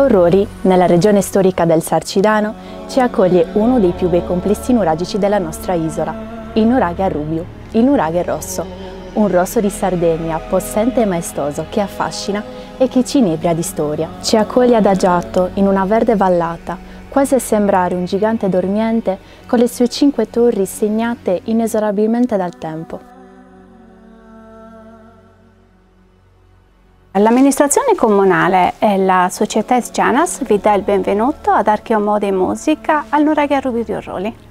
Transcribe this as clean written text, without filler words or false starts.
A Orrori, nella regione storica del Sarcidano, ci accoglie uno dei più bei complessi nuragici della nostra isola, il nuraghe a Rubiu, il nuraghe rosso, un rosso di Sardegna possente e maestoso che affascina e che ci inebria di storia. Ci accoglie adagiato in una verde vallata, quasi a sembrare un gigante dormiente con le sue 5 torri segnate inesorabilmente dal tempo. L'amministrazione comunale e la società Sjanas vi dà il benvenuto ad Archeomode Musica al nuraghe a Rubiu di Orrori.